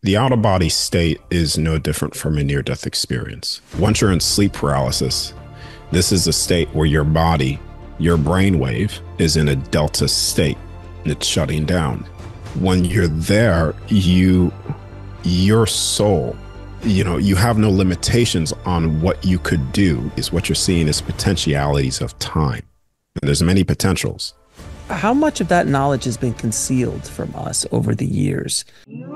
The out of body state is no different from a near death experience. Once you're in sleep paralysis, this is a state where your body, your brainwave, is in a delta state and it's shutting down. When you're there, your soul, you have no limitations on what you could do. Is what you're seeing is potentialities of time. And there's many potentials. How much of that knowledge has been concealed from us over the years?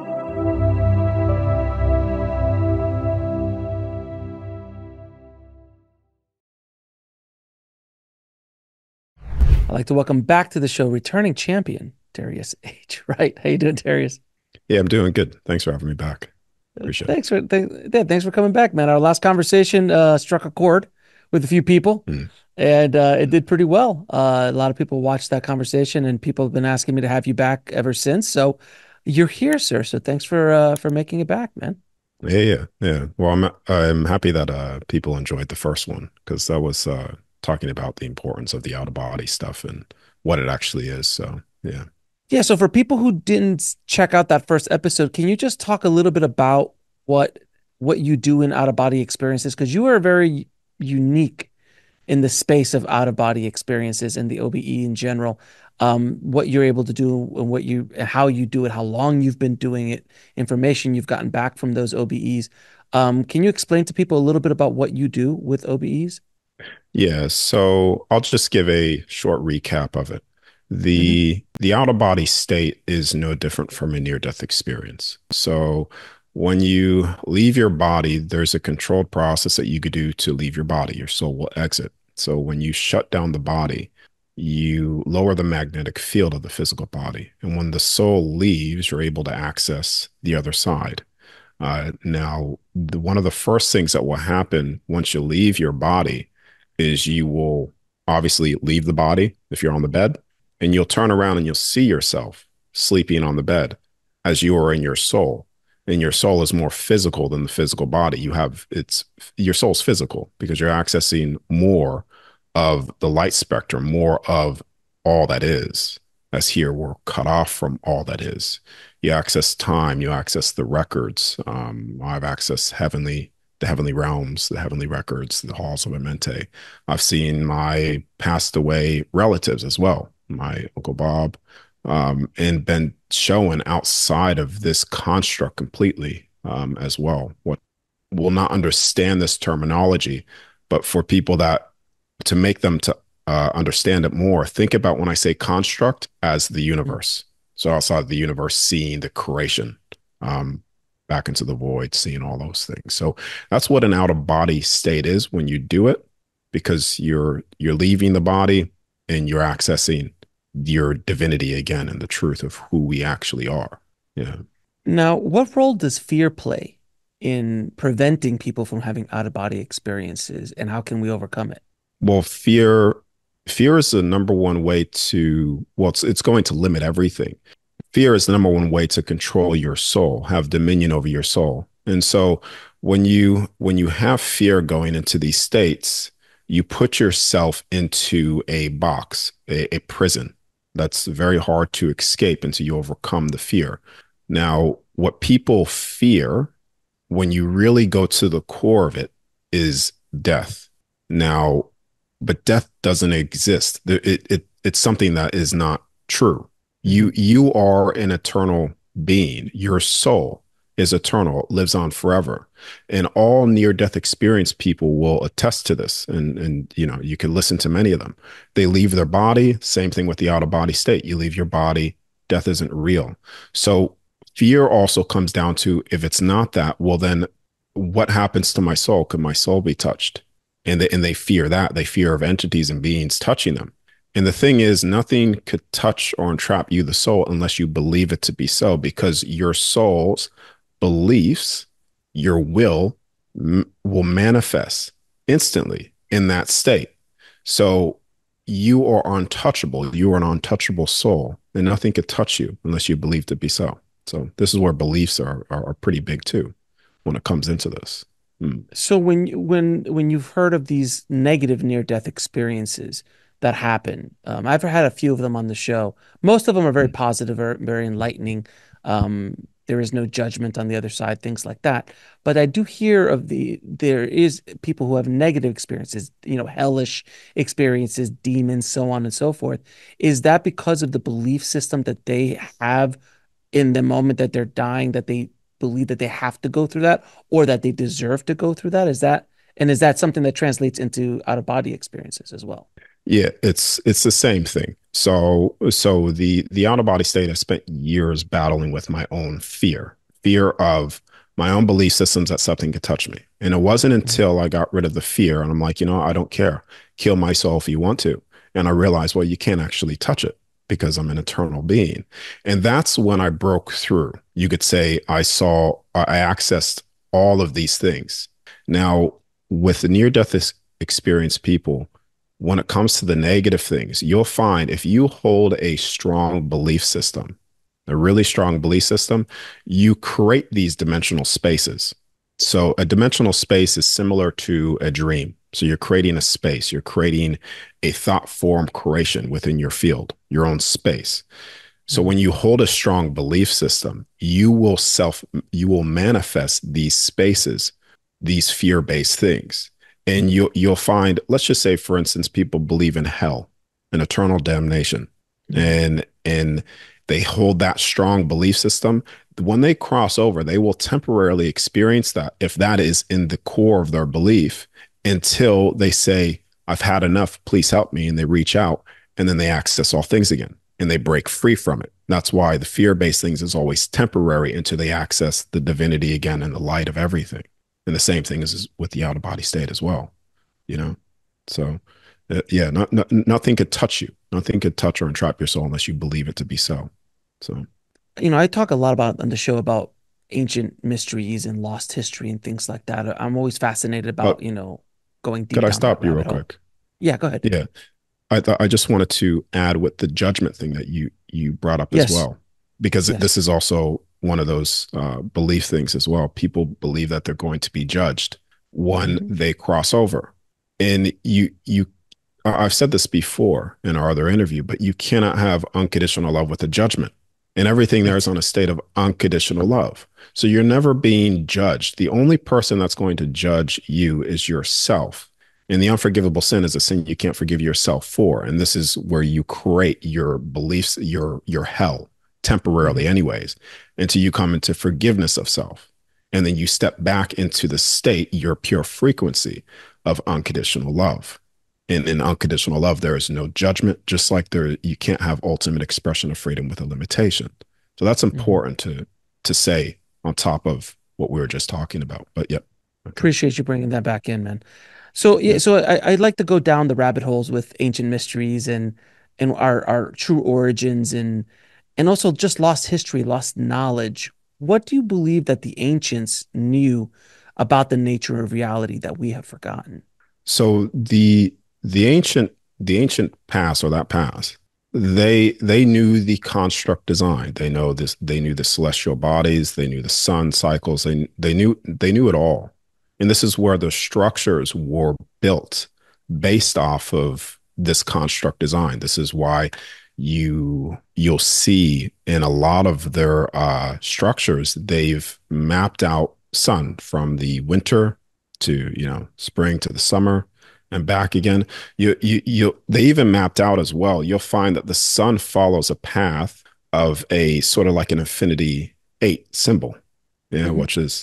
I'd like to welcome back to the show returning champion, Darius H. Wright. How you doing, Darius? Yeah, I'm doing good. Thanks for having me back. Appreciate it. Thanks for coming back, man. Our last conversation struck a chord with a few people, and it did pretty well. A lot of people watched that conversation, and people have been asking me to have you back ever since. So you're here, sir. So thanks for making it back, man. Yeah. Well, I'm happy that people enjoyed the first one because that was talking about the importance of the out of body stuff and what it actually is. So yeah. Yeah, so for people who didn't check out that first episode, can you just talk a little bit about what what you do in out of body experiences? Because you are very unique in the space of out of body experiences and the OBE in general. What you're able to do and how you do it, how long you've been doing it, information you've gotten back from those OBEs. Can you explain to people a little bit about what you do with OBEs? Yeah, so I'll just give a short recap of it. Hmm. The out of body state is no different from a near death experience. So when you leave your body, there's a controlled process that you could do to leave your body. Your soul will exit. So when you shut down the body, you lower the magnetic field of the physical body. And when the soul leaves, you're able to access the other side. Now, one of the first things that will happen once you leave your body is you will obviously leave the body if you're on the bed, and you'll turn around and you'll see yourself sleeping on the bed as you are in your soul. And your soul is more physical than the physical body. Your soul's physical because you're accessing more of the light spectrum, more of all that is. As here, we're cut off from all that is. You access time, you access the records. I've accessed the heavenly realms, the heavenly records, the halls of Amente. I've seen my passed away relatives as well, my Uncle Bob, and been shown outside of this construct completely as well. What will not understand this terminology, but for people that to make them to understand it more, think about when I say construct as the universe. So outside the universe, seeing the creation, back into the void, seeing all those things. So that's what an out of body state is when you do it, because you're leaving the body and you're accessing your divinity again and the truth of who we actually are. Yeah. Now, what role does fear play in preventing people from having out of body experiences, and how can we overcome it? Well, fear is the number one way to, well, it's going to limit everything. Fear is the number one way to control your soul, have dominion over your soul. And so when you have fear going into these states, you put yourself into a box, a prison that's very hard to escape until you overcome the fear. Now, what people fear when you really go to the core of it is death. Now, but death doesn't exist. It's something that is not true. Mhm. You are an eternal being. Your soul is eternal, it lives on forever. And all near death experience people will attest to this. And you can listen to many of them. They leave their body, same thing with the out of body state. You leave your body, death isn't real. So fear also comes down to, if it's not that, well then what happens to my soul? Could my soul be touched? And they fear that. They fear of entities and beings touching them. And the thing is, nothing could touch or entrap you, the soul, unless you believe it to be so, because your soul's beliefs, your will manifest instantly in that state. So you are untouchable. You are an untouchable soul, and nothing could touch you unless you believe to be so. So this is where beliefs are pretty big too when it comes into this. Mm. So when you've heard of these negative near-death experiences that happen, I've had a few of them on the show. Most of them are very positive or very enlightening. Um, there is no judgment on the other side, things like that. But I do hear of there is people who have negative experiences, hellish experiences, demons, so on and so forth. Is that because of the belief system that they have in the moment that they're dying, that they believe that they have to go through that or that they deserve to go through that? Is that something that translates into out of body experiences as well? Yeah, it's the same thing. So the out of body state, I spent years battling with my own fear of my own belief systems that something could touch me. And it wasn't Mhm. until I got rid of the fear and I'm like, I don't care. Kill my soul if you want to. And I realized, well, you can't actually touch it because I'm an eternal being. And that's when I broke through. You could say I accessed all of these things. Now, with the near death experience people, when it comes to the negative things, you'll find if you hold a strong belief system, a really strong belief system, you create these dimensional spaces. So a dimensional space is similar to a dream. So you're creating a space, you're creating a thought form creation within your field, your own space. So when Mhm. you hold a strong belief system, you will manifest these spaces, these fear-based things. And you'll find, let's just say, for instance, people believe in hell and eternal damnation. Mhm. And they hold that strong belief system. When they cross over, they will temporarily experience that if that is in the core of their belief until they say, I've had enough, please help me. And they reach out and then they access all things again and they break free from it. That's why the fear-based things is always temporary until they access the divinity again and the light of everything. And the same thing is with the out-of-body state as well, you know? So, yeah, nothing could touch you. Nothing could touch or entrap your soul unless you believe it to be so. So, I talk a lot about on the show about ancient mysteries and lost history and things like that. I'm always fascinated about, but going could deep I down that stop you real rabbit hole. quick? Yeah, go ahead. Yeah. I just wanted to add with the judgment thing that you brought up as Yes, well, because this yes. is also one of those belief things as well. People believe that they're going to be judged when Hmm. they cross over, and I've said this before in our other interview, but you cannot have unconditional love with a judgment. And everything there is Yes. on a state of unconditional love. So you're never being judged. The only person that's going to judge you is yourself. And the unforgivable sin is a sin you can't forgive yourself for. And this is where you create your beliefs, your hell temporarily, Hmm. anyways, until you come into forgiveness of self. And then you step back into the state, your pure frequency of unconditional love. In unconditional love, there is no judgment, just like you can't have ultimate expression of freedom with a limitation. So that's Hmm. important to say on top of what we were just talking about. But yep. Okay. Appreciate you bringing that back in, man. So yeah, Yep. so I'd like to go down the rabbit holes with ancient mysteries and our true origins and also just lost history, lost knowledge. What do you believe that the ancients knew about the nature of reality that we have forgotten? So the ancient the ancient past or that past, they knew the construct design. They know this. They knew the celestial bodies. They knew the sun cycles. They knew it all. And this is where the structures were built based off of this construct design. This is why you'll see in a lot of their structures they've mapped out sun from the winter to spring to the summer and back again. They even mapped out as well. You'll find that the sun follows a path of a sort of like an infinity 8 symbol, Hmm. which is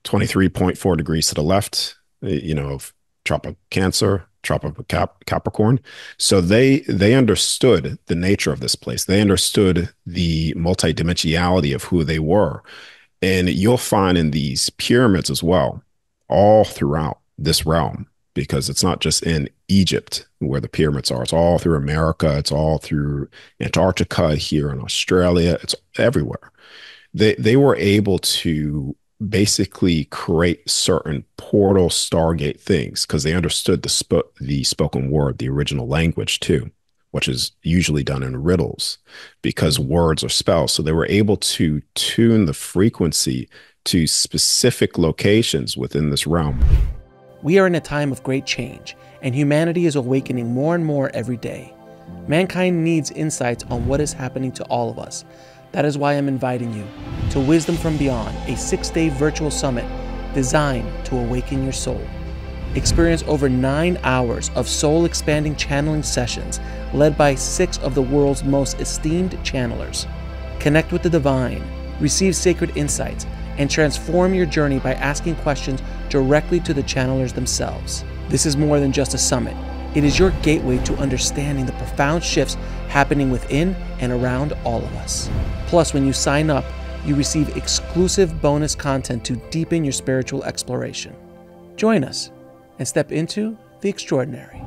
23.4 degrees to the left, of tropic Cancer, tropic Capricorn. So they understood the nature of this place. They understood the multidimensionality of who they were. And you'll find in these pyramids as well, all throughout this realm, because it's not just in Egypt where the pyramids are, it's all through America, it's all through Antarctica, here in Australia, it's everywhere. They were able to basically create certain portal stargate things because they understood the spoken word, the original language too, which is usually done in riddles because Hmm. words are spells. So they were able to tune the frequency to specific locations within this realm. We are in a time of great change, and humanity is awakening more and more every day. Mankind needs insights on what is happening to all of us. That is why I'm inviting you to Wisdom from Beyond, a 6-day virtual summit designed to awaken your soul. Experience over 9 hours of soul-expanding channeling sessions led by 6 of the world's most esteemed channelers. Connect with the divine, receive sacred insights, and transform your journey by asking questions directly to the channelers themselves. This is more than just a summit. It is your gateway to understanding the profound shifts happening within and around all of us. Plus, when you sign up, you receive exclusive bonus content to deepen your spiritual exploration. Join us and step into the extraordinary.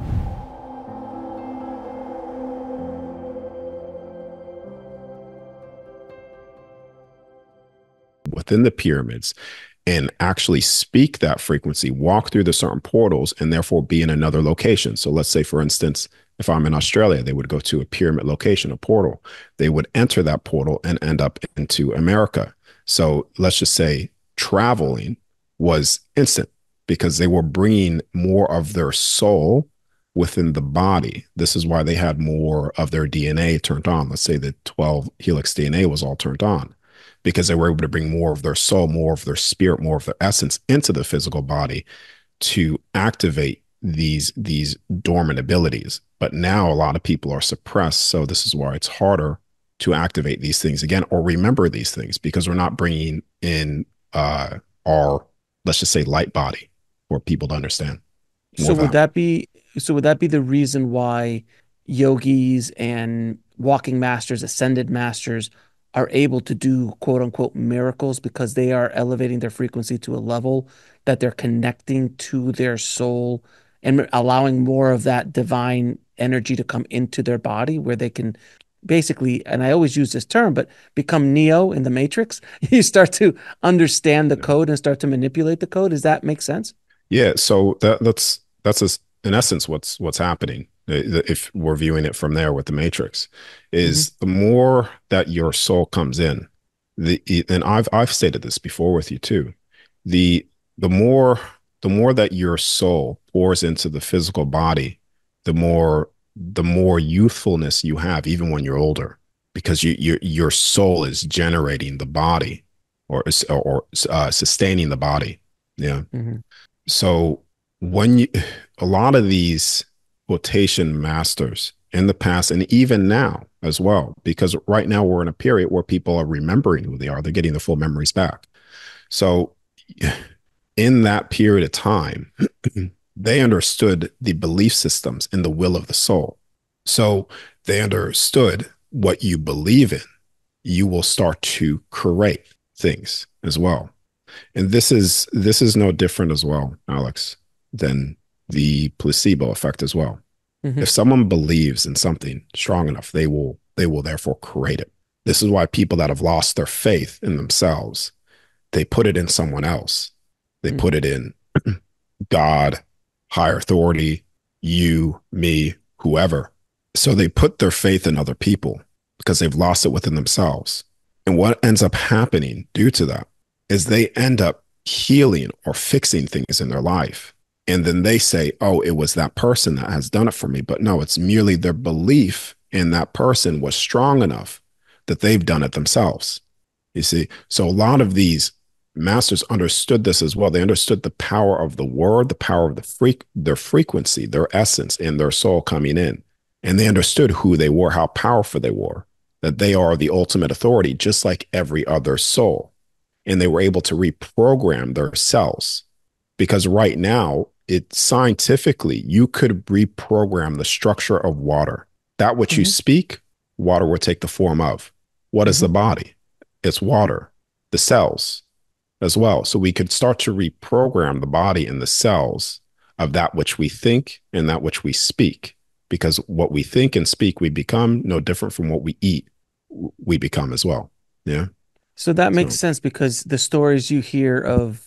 Within the pyramids and actually speak that frequency, walk through the certain portals, and therefore be in another location. So let's say, for instance, if I'm in Australia, they would go to a pyramid location, a portal. They would enter that portal and end up into America. So let's just say traveling was instant because they were bringing more of their soul within the body. This is why they had more of their DNA turned on. Let's say the 12 helix DNA was all turned on because they were able to bring more of their soul, more of their spirit, more of their essence into the physical body to activate these dormant abilities. But now a lot of people are suppressed. So this is why it's harder to activate these things again or remember these things because we're not bringing in our, let's just say, light body for people to understand more So of would that. that be would that be the reason why yogis and walking masters, ascended masters are able to do quote unquote miracles because they are elevating their frequency to a level that they're connecting to their soul and allowing more of that divine energy to come into their body where they can basically, and I always use this term, but become Neo in the Matrix. You start to understand the code and start to manipulate the code. Does that make sense? Yeah, so that's in essence what's happening. If we're viewing it from there with the Matrix, Hmm. is the more that your soul comes in, and I've stated this before with you too, the the more the more that your soul pours into the physical body, the more youthfulness you have, even when you're older, because your soul is generating the body or sustaining the body. Yeah. Hmm. So when you, a lot of these quotation masters in the past and even now as well, because right now we're in a period where people are remembering who they are, they're getting the full memories back. So in that period of time, they understood the belief systems and the will of the soul. So they understood what you believe in, you will start to create things as well. And this is no different as well, Alex, than the placebo effect as well. Hmm. If someone believes in something strong enough, they will therefore create it. This is why people that have lost their faith in themselves, they put it in someone else. They put Hmm. it in God, higher authority, you, me, whoever. So they put their faith in other people because they've lost it within themselves. And what ends up happening due to that is they end up healing or fixing things in their life. And then they say, oh, it was that person that has done it for me. But no, it's merely their belief in that person was strong enough that they've done it themselves. You see? So a lot of these masters understood this as well. They understood the power of the word, the power of their frequency, their essence, and their soul coming in. And they understood who they were, how powerful they were, that they are the ultimate authority, just like every other soul. And they were able to reprogram their cells because right now, it scientifically, you could reprogram the structure of water. That which you Hmm. speak, water will take the form of. What is Hmm. the body? It's water, the cells as well. So we could start to reprogram the body and the cells of that which we think and that which we speak. Because what we think and speak, we become no different from what we eat, we become as well. Yeah. So that makes So, sense because the stories you hear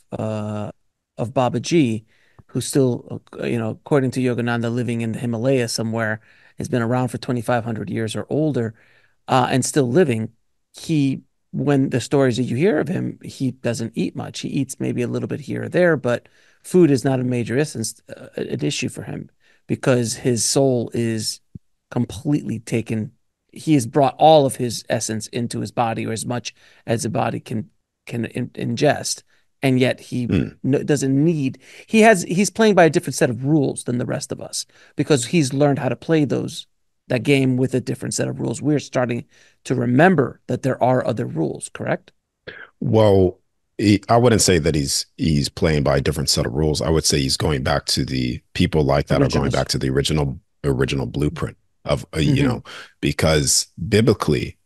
of Baba G, who's still, according to Yogananda, living in the Himalaya somewhere, has been around for 2,500 years or older, and still living. He, when the stories that you hear of him, he doesn't eat much. He eats maybe a little bit here or there, but food is not a major essence, an issue for him because his soul is completely taken he has brought all of his essence into his body, or as much as the body can ingest, and yet he Mm. doesn't need. He's playing by a different set of rules than the rest of us because he's learned how to play that game with a different set of rules. We're starting to remember that there are other rules. Correct? Well, I wouldn't say that he's playing by a different set of rules. I would say he's going back to the people like that are going Originals. back to the original blueprint of Mm-hmm. because biblically,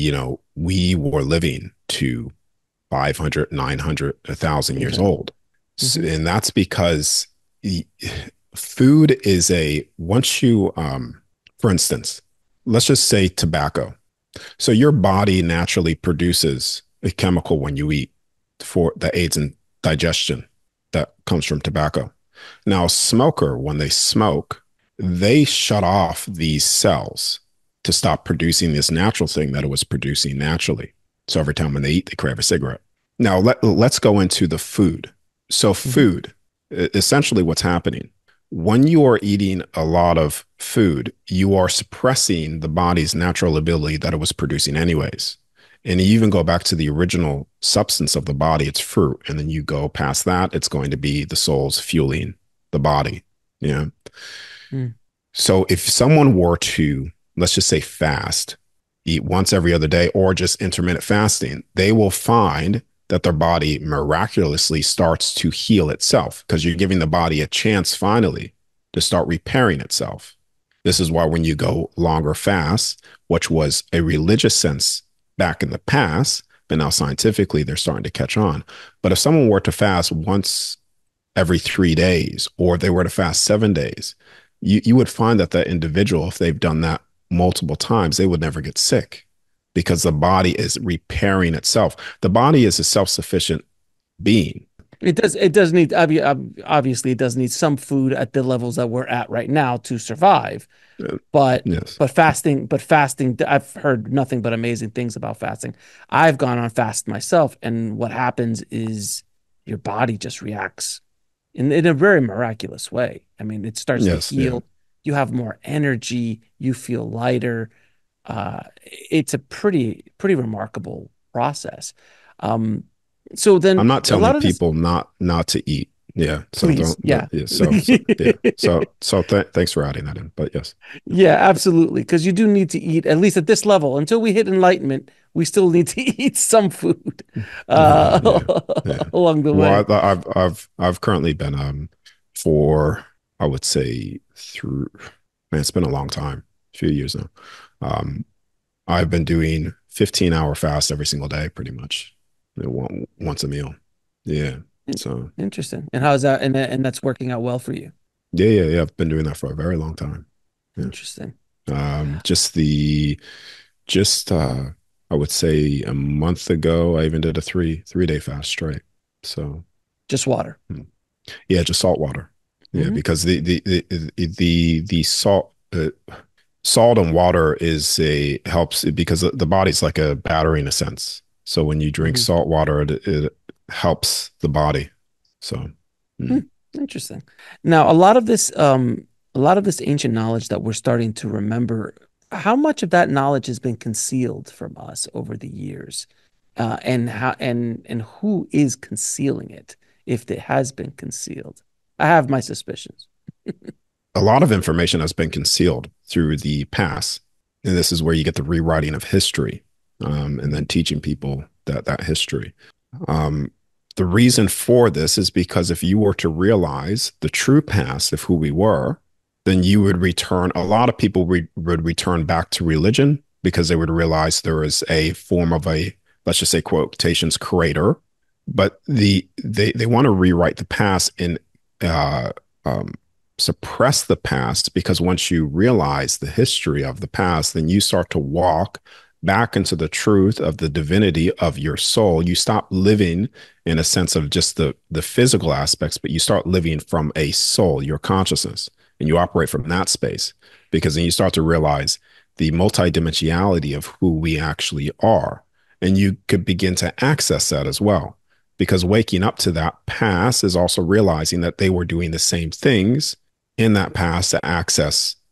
we were living to 500, 900, 1,000 years 800. old. Mm-hmm. And that's because y- food is once you, for instance, let's just say tobacco. So your body naturally produces a chemical when you eat for that aids in digestion that comes from tobacco. Now, a smoker, when they smoke, they shut off these cells to stop producing this natural thing that it was producing naturally. So every time when they eat, they crave a cigarette. Now, let's go into the food. So, Mm-hmm. food, essentially what's happening when you are eating a lot of food, you are suppressing the body's natural ability that it was producing anyways. And you even go back to the original substance of the body, it's fruit. And then you go past that, it's going to be the soul's fueling the body. Yeah. Mm. So if someone were to, let's just say, fast, eat once every other day, or just intermittent fasting, they will find that their body miraculously starts to heal itself because you're giving the body a chance finally to start repairing itself. This is why when you go longer fasts, which was a religious sense back in the past, but now scientifically they're starting to catch on. But if someone were to fast once every 3 days, or they were to fast 7 days, you would find that that individual, if they've done that multiple times, they would never get sick because the body is repairing itself. The body is a self-sufficient being. It does need obviously it does need some food at the levels that we're at right now to survive. Uh, But yes. fasting, I've heard nothing but amazing things about fasting. I've gone on fast myself, and what happens is your body just reacts in a very miraculous way. I mean, it starts to Yes. Yeah. heal. You have more energy. You feel lighter. It's a pretty remarkable process. Um, so I'm then not a telling lot of this, people not to eat. Yeah. So please, don't yeah. yeah. So yeah. Thanks for adding that in. But yes. Yeah, absolutely. Because you do need to eat, at least at this level, until we hit enlightenment, we still need to eat some food Yeah. Yeah. Yeah. along the way. Well, I've currently been for, I would say, through, man, it's been a long time, a few years now. Um, I've been doing 15-hour fast every single day, pretty much, once a meal. Yeah. So Interesting. And how's that? And that's working out well for you. yeah. I've been doing that for a very long time. Yeah. Interesting. Just just I would say a month ago, I even did a three-day fast straight. So Just water. hmm. Yeah, just salt water. Yeah, Hmm. because the salt and water is a helps because the body's like a battery in a sense. So when you drink Hmm. salt water, it helps the body. So Hmm. mm. Interesting. Now, a lot of this ancient knowledge that we're starting to remember, how much of that knowledge has been concealed from us over the years? And who is concealing it if it has been concealed? I have my suspicions. A lot of information has been concealed through the past, and this is where you get the rewriting of history, and then teaching people that history. Um, the reason for this is because if you were to realize the true past of who we were, then you would return. A lot of people would return back to religion because they would realize there is a form of a, let's just say, quotations, creator, but they want to rewrite the past and uh, um, suppress the past, because once you realize the history of the past, then you start to walk back into the truth of the divinity of your soul. You stop living in a sense of just the physical aspects, but you start living from a soul, your consciousness, and you operate from that space, because then you start to realize the multidimensionality of who we actually are. And you could begin to access that as well. Because waking up to that past is also realizing that they were doing the same things in that past to access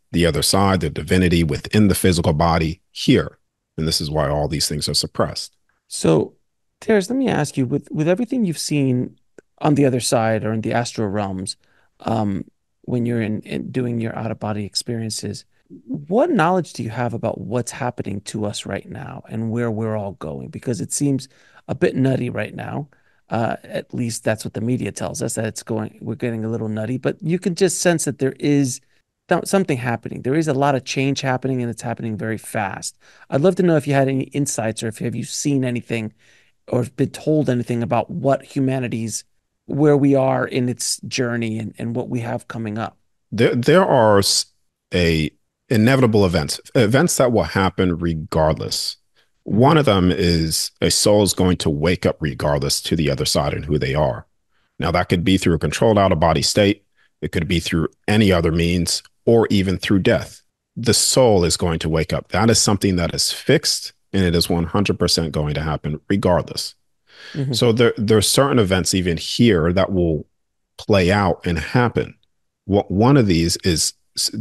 the other side, the divinity within the physical body here. And this is why all these things are suppressed. So, Terrence, let me ask you, with everything you've seen on the other side or in the astral realms, um, when you're in doing your out of body experiences, what knowledge do you have about what's happening to us right now and where we're all going? Because it seems a bit nutty right now. At least that's what the media tells us, that it's going, we're getting a little nutty, but you can just sense that there is something happening. There is a lot of change happening and it's happening very fast. I'd love to know if you had any insights or if have you seen anything or been told anything about what humanity's where we are in its journey and what we have coming up. There are a inevitable events that will happen regardless. Hmm. One of them is a soul is going to wake up regardless to the other side and who they are. Now, that could be through a controlled out of body state. It could be through any other means or even through death. The soul is going to wake up. That is something that is fixed and it is 100% going to happen regardless. Hmm. So there are certain events even here that will play out and happen. What one of these is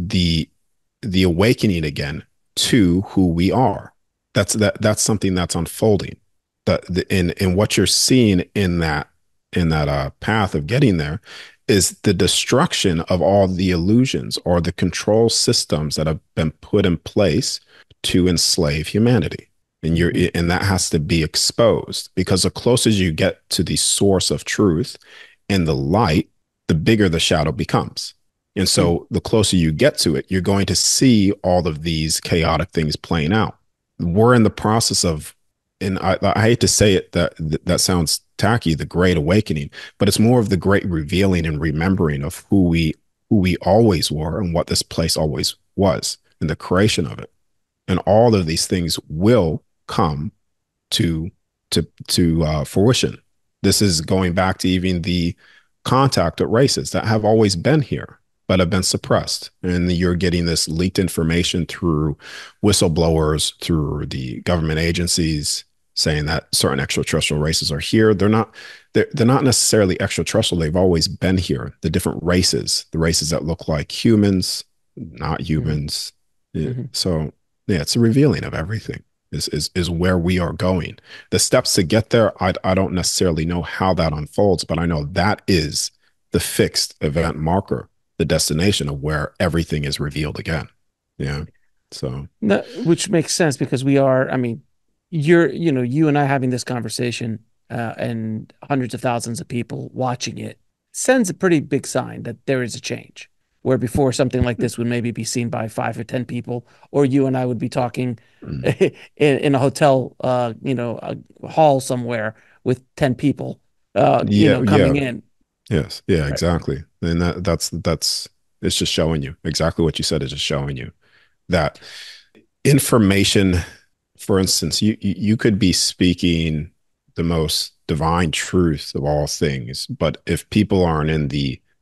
the awakening again to who we are. That's something that's unfolding. In what you're seeing in that path of getting there is the destruction of all the illusions or the control systems that have been put in place to enslave humanity. Hmm. And that has to be exposed because the closer you get to the source of truth and the light, the bigger the shadow becomes. And so the closer you get to it, you're going to see all of these chaotic things playing out. We're in the process of, and I hate to say it, that sounds tacky, the great awakening, but it's more of the great revealing and remembering of who we always were and what this place always was and the creation of it. And all of these things will come to fruition. This is going back to even the contact at races that have always been here but have been suppressed, and you're getting this leaked information through whistleblowers, through the government agencies saying that certain extraterrestrial races are here. They're not necessarily extraterrestrial. They've always been here. The different races, the races that look like humans, not Hmm. humans. Hmm. So yeah, it's a revealing of everything is where we are going. The steps to get there, I don't necessarily know how that unfolds, but I know that is the fixed event marker, the destination of where everything is revealed again. Yeah. So No, which makes sense because we are, I mean, you and I having this conversation and hundreds of thousands of people watching it sends a pretty big sign that there is a change. Where before something like this would maybe be seen by 5 or 10 people, or you and I would be talking in a hotel, a hall somewhere with 10 people, yeah, coming yeah, in. yes, yeah, Right. exactly. And that's it's just showing you exactly what you said. Is just showing you that information. For instance, you could be speaking the most divine truth of all things, but if people aren't in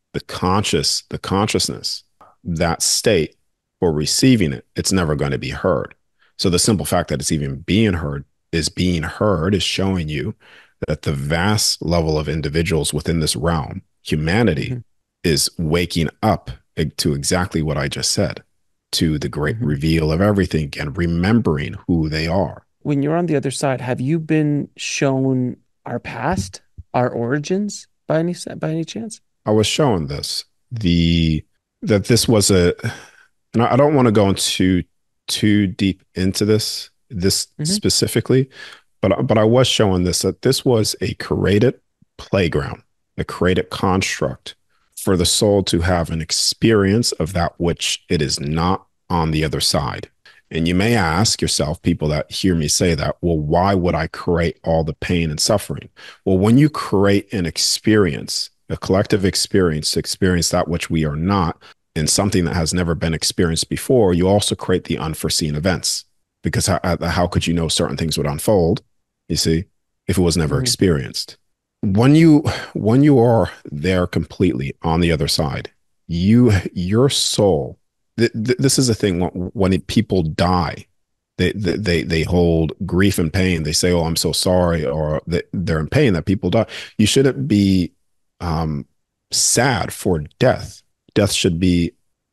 the consciousness, that state for receiving it, it's never going to be heard. So the simple fact that it's even being heard is showing you that the vast level of individuals within this realm, humanity, Hmm. is waking up to exactly what I just said, to the great Hmm. reveal of everything and remembering who they are. When you're on the other side, have you been shown our past, our origins by any chance? I was showing this, the that this was a, and I don't want to go into too deep into this Hmm. specifically, but I was showing this that this was a created playground, a created construct for the soul to have an experience of that which it is not on the other side. And you may ask yourself, people that hear me say that, well, why would I create all the pain and suffering? Well, when you create an experience, a collective experience to experience that which we are not, and something that has never been experienced before, you also create the unforeseen events. Because how could you know certain things would unfold? You see, if it was never Hmm. experienced. When you are there completely on the other side, your soul. This is the thing. When people die, they hold grief and pain. They say, "Oh, I'm so sorry," or they're in pain that people die. You shouldn't be um, sad for death. Death should be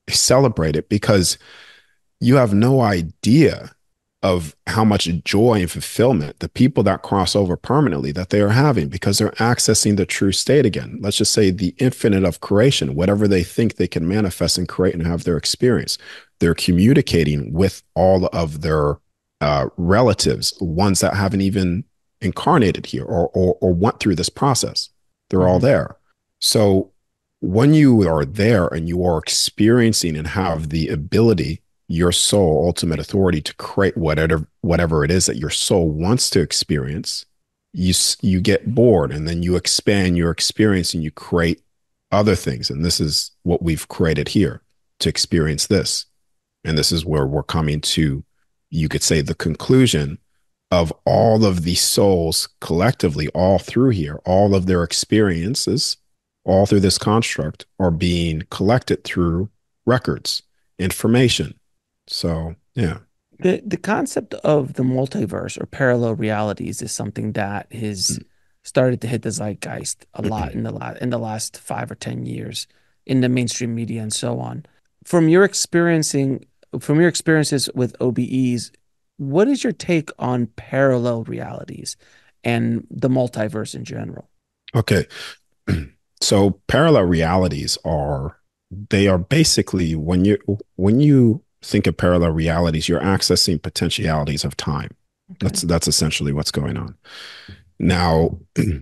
celebrate it because you have no idea of how much joy and fulfillment the people that cross over permanently that they are having because they're accessing the true state again. Let's just say the infinite of creation, whatever they think they can manifest and create and have their experience. They're communicating with all of their relatives, ones that haven't even incarnated here or went through this process. They're all Hmm. there. So when you are there and you are experiencing and have the ability, your soul ultimate authority to create whatever it is that your soul wants to experience, you get bored and then you expand your experience and you create other things, and this is what we've created here to experience this. And this is where we're coming to, you could say, the conclusion of all of the souls collectively, all through here, all of their experiences, all through this construct are being collected through records, information. So, yeah. The concept of the multiverse or parallel realities is something that has started to hit the zeitgeist a lot in the last 5 or 10 years in the mainstream media and so on. From your experiencing from your experiences with OBEs, what is your take on parallel realities and the multiverse in general? Okay. So parallel realities are, they are basically, when you think of parallel realities, you're accessing potentialities of time. Okay. That's essentially what's going on. Now,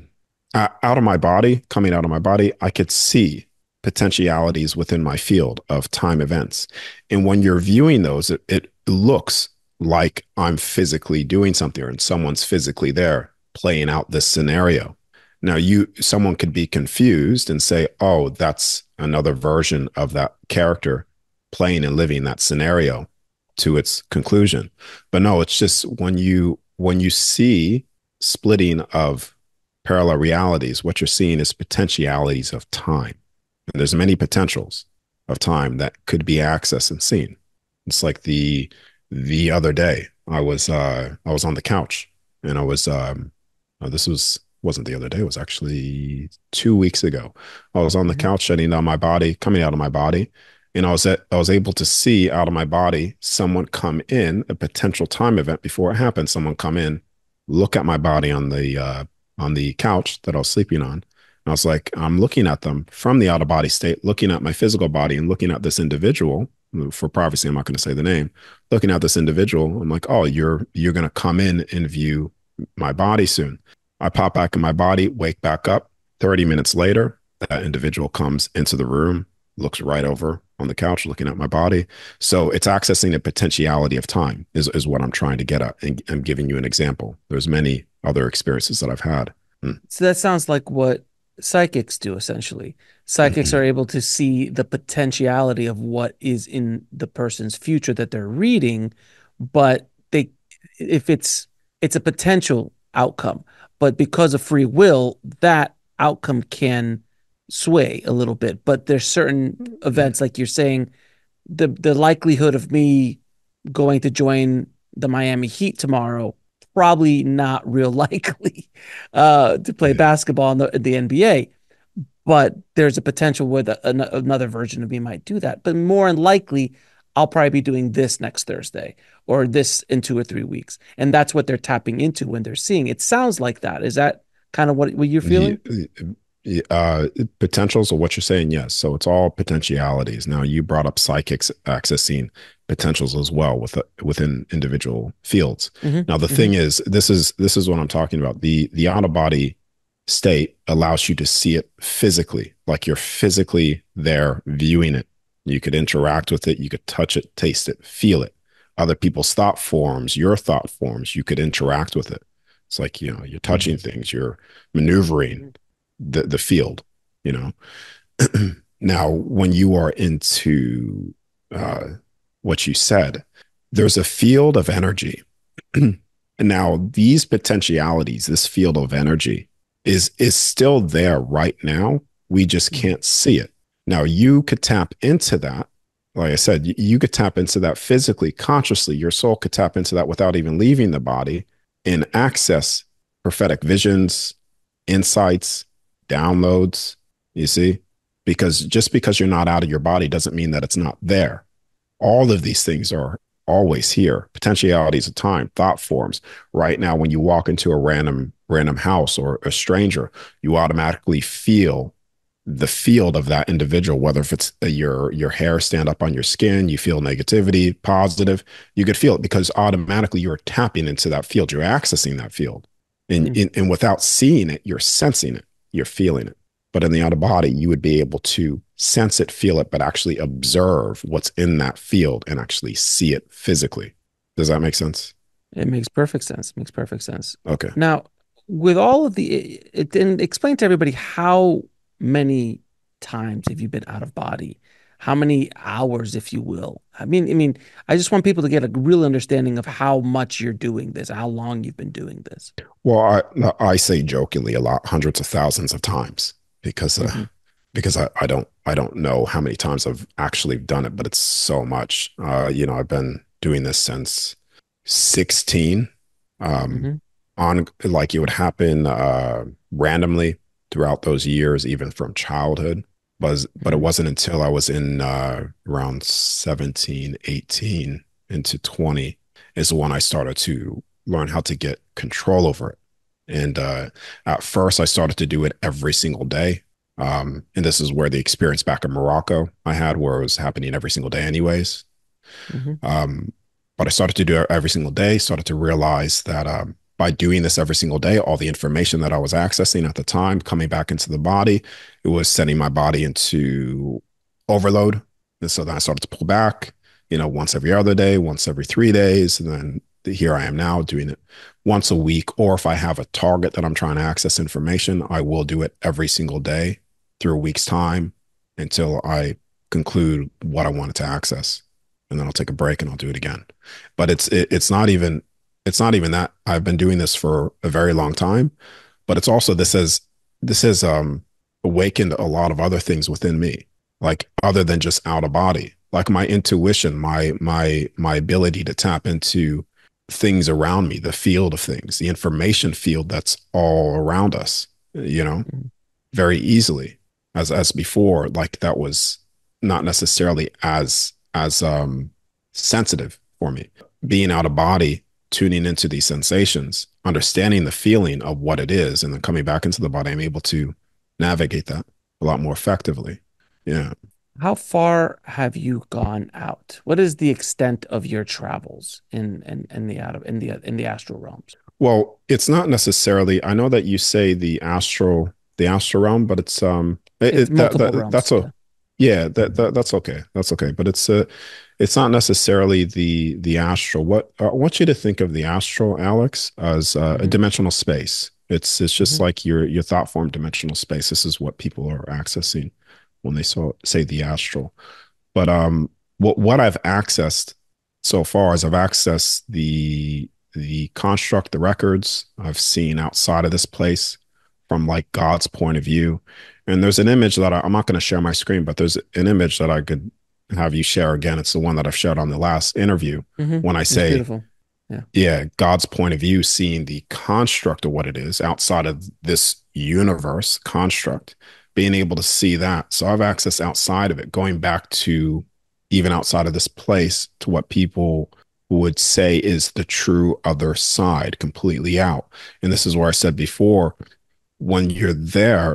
out of my body, coming out of my body, I could see potentialities within my field of time events. And when you're viewing those, it looks like I'm physically doing something and someone's physically there playing out this scenario. Now, someone could be confused and say, "Oh, that's another version of that character playing and living that scenario to its conclusion." But no, it's just when you see splitting of parallel realities, what you're seeing is potentialities of time. And there's many potentials of time that could be accessed and seen. It's like the other day I was on the couch and I was this wasn't the other day, it was actually 2 weeks ago. I was on the Mhm. couch shutting down my body, coming out of my body, and I was able to see out of my body someone come in, a potential time event before it happened, someone come in, look at my body on the couch that I was sleeping on. And I was like, I'm looking at them from the out of body state, looking at my physical body and looking at this individual. For privacy, I'm not going to say the name. Looking at this individual, I'm like, oh, you're going to come in and view my body soon. I pop back in my body, wake back up. 30 minutes later, that individual comes into the room, looks right over on the couch, looking at my body. So it's accessing the potentiality of time is what I'm trying to get at. And I'm giving you an example. There's many other experiences that I've had. Mm. So that sounds like what psychics do essentially. Psychics are Mhm. able to see the potentiality of what is in the person's future that they're reading, but they if it's a potential outcome, but because of free will, that outcome can sway a little bit. But there's certain events like you're saying, the likelihood of me going to join the Miami Heat tomorrow, probably not real likely to play Yeah. basketball in the NBA. But there's a potential where another version of me might do that. But more than likely, I'll probably be doing this next Thursday or this in 2 or 3 weeks. And that's what they're tapping into when they're seeing. It sounds like that. Is that kind of what you're Yeah, feeling? potentials or what you're saying, yes. So it's all potentialities. Now you brought up psychics accessing potentials as well within individual fields. Hmm. Now the Hmm. thing is, this is what I'm talking about. The out of body state allows you to see it physically, like you're physically there viewing it. You could interact with it, you could touch it, taste it, feel it. Other people's thought forms, your thought forms, you could interact with it. It's like, you're touching things, you're maneuvering the field, you know. Now, when you are into uh, what you said, there's a field of energy. And now these potentialities, this field of energy is still there right now. We just can't see it. Now you could tap into that. Like I said, you could tap into that physically, consciously. Your soul could tap into that without even leaving the body and access prophetic visions, insights, downloads. You see? because just because you're not out of your body doesn't mean that it's not there. All of these things are always here. Potentialities of time, thought forms. Right now, when you walk into a random house or a stranger, you automatically feel the field of that individual, whether if it's your hair stand up on your skin, you feel negativity, positive, you could feel it because automatically you're tapping into that field, you're accessing that field. Mm. And without seeing it, you're sensing it, you're feeling it. But in the outer body, you would be able to sense it, feel it, but actually observe what's in that field and actually see it physically. Does that make sense? It makes perfect sense. It makes perfect sense. Okay. Now, with all of and explain to everybody how many times have you been out of body? How many hours, if you will? I mean, I just want people to get a real understanding of how much you're doing this, how long you've been doing this. Well, I say jokingly a lot, hundreds of thousands of times because Hmm. I don't know how many times I've actually done it, but it's so much. I've been doing this since 16. Um, Hmm. on like it would happen randomly throughout those years, even from childhood. But it Hmm. wasn't until I was in around 17, 18 into 20 is when I started to learn how to get control over it. And at first, I started to do it every single day. And this is where the experience back in Morocco I had, where it was happening every single day, anyways. Hmm. Um, but I started to do it every single day, started to realize that by doing this every single day, all the information that I was accessing at the time coming back into the body, it was sending my body into overload. And so then I started to pull back, once every other day, once every 3 days. And then here I am now doing it once a week. Or if I have a target that I'm trying to access information, I will do it every single day through a week's time until I conclude what I wanted to access, and then I'll take a break and I'll do it again. But it's not even that. I've been doing this for a very long time, but it's also this has awakened a lot of other things within me, like other than just out of body, like my intuition, my ability to tap into things around me, the field of things, the information field that's all around us, you know, very easily as before. Like that was not necessarily as sensitive for me. Being out of body, tuning into these sensations, understanding the feeling of what it is, and then coming back into the body, I'm able to navigate that a lot more effectively. Yeah. How far have you gone out? What is the extent of your travels in the out of in the astral realms? Well, it's not necessarily. I know that you say the astral realm, but it's It's that, multiple realms. that's a Yeah. yeah, that's okay. That's okay. But it's not necessarily the astral. What I want you to think of the astral, Alex, as a Hmm. dimensional space. It's just Hmm. like your thought form dimensional space. This is what people are accessing when they say the astral. But what I've accessed so far is I've accessed the construct, the records I've seen outside of this place from like God's point of view. And there's an image that I'm not going to share my screen, but there's an image that I could have you share again. It's the one that I've shared on the last interview Hmm. when I It's say, beautiful. Yeah. yeah, God's point of view, seeing the construct of what it is outside of this universe construct, being able to see that. So I've access outside of it, going back to even outside of this place to what people would say is the true other side, completely out. And this is where I said before, when you're there,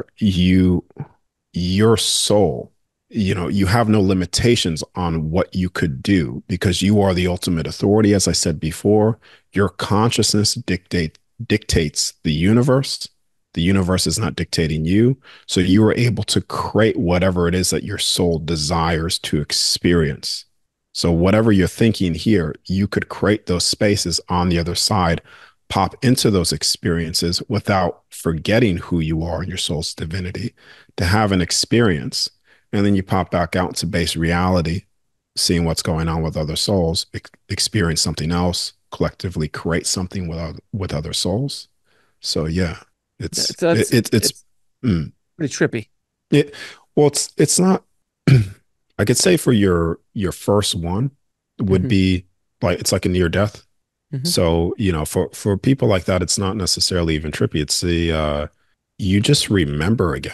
your soul, you have no limitations on what you could do because you are the ultimate authority. As I said before, your consciousness dictates the universe. The universe is not dictating you. So you are able to create whatever it is that your soul desires to experience. So whatever you're thinking here, you could create those spaces on the other side, pop into those experiences without forgetting who you are and your soul's divinity, to have an experience. And then you pop back out to base reality, seeing what's going on with other souls, experience something else, collectively create something with other souls. So yeah, it's So it, it it's it's mm, pretty trippy. it well, it's not. I could say for your first one would Hmm. be like it's like a near death. Hmm. So, for people like that, it's not necessarily even trippy. It's the you just remember again.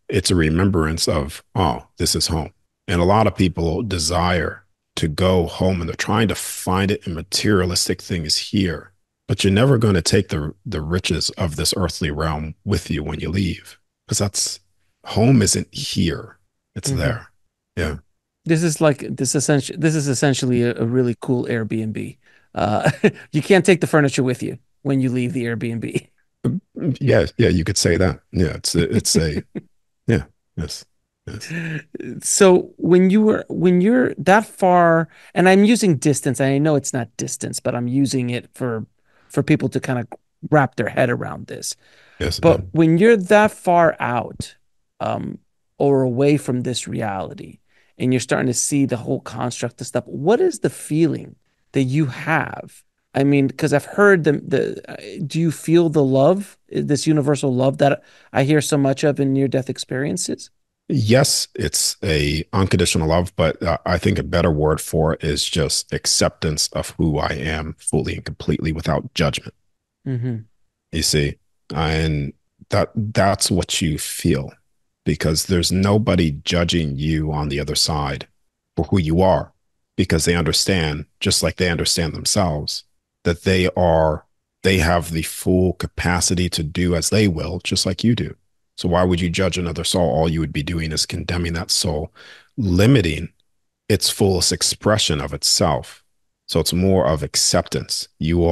it's a remembrance of, oh, this is home. And a lot of people desire to go home and they're trying to find it in materialistic things here. But you're never going to take the riches of this earthly realm with you when you leave. Because that's home isn't here. It's Hmm. there. Yeah. This is essentially a really cool Airbnb. Uh, you can't take the furniture with you when you leave the Airbnb. Yeah, yeah, you could say that. Yeah, it's a yeah, yes. Yes. So when you're that far, and I'm using distance, I know it's not distance, but I'm using it for people to kind of wrap their head around this. Yes. But when you're that far out, um, or away from this reality, and you're starting to see the whole construct of stuff, what is the feeling that you have? I mean, because I've heard do you feel the love, this universal love that I hear so much of in near-death experiences? Yes, it's a unconditional love, but I think a better word for it is just acceptance of who I am fully and completely without judgment. Hmm. You see, and that's what you feel because there's nobody judging you on the other side for who you are because they understand, just like they understand themselves, that they have the full capacity to do as they will, just like you do. So why would you judge another soul? All you would be doing is condemning that soul, limiting its fullest expression of itself. So it's more of acceptance.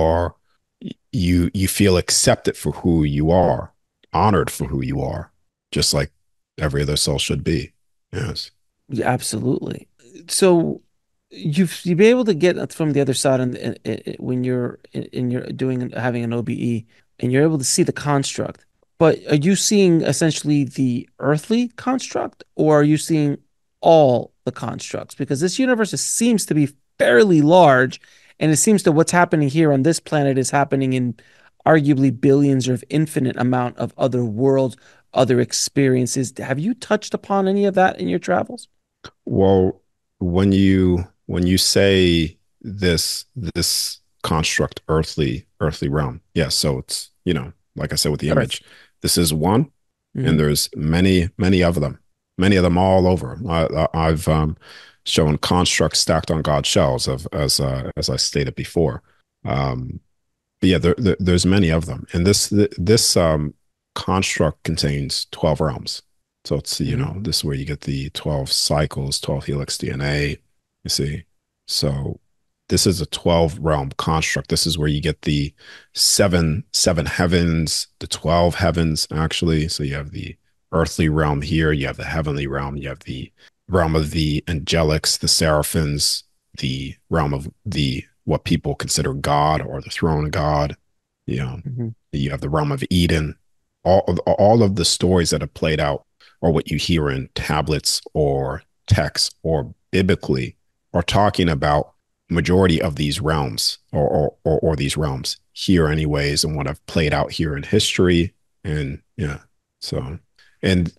You feel accepted for who you are, honored for who you are, just like every other soul should be. Yes. Yeah, absolutely. So you've been able to get from the other side, and when you're in you're doing having an OBE, and you're able to see the construct. But are you seeing essentially the earthly construct, or are you seeing all the constructs? Because this universe seems to be fairly large, and it seems that what's happening here on this planet is happening in arguably billions or infinite amount of other worlds, other experiences. Have you touched upon any of that in your travels? Well, when you say this construct earthly realm, yes. So it's like I said with the Earth. image, this is one, and Hmm. there's many many of them all over. I've shown constructs stacked on God's shells of as I stated before. Um, but yeah, there's many of them, and this construct contains 12 realms. So it's Hmm. this is where you get the 12 cycles, 12 helix DNA. You see, so this is a 12 realm construct. This is where you get the seven heavens, the 12 heavens actually. So you have the earthly realm here, you have the heavenly realm, you have the realm of the angelics, the seraphims, the realm of the what people consider God or the throne of God. You know, Hmm. you have the realm of Eden. All of the stories that have played out or what you hear in tablets or texts or biblically are talking about majority of these realms or these realms here anyways and what have played out here in history and yeah so and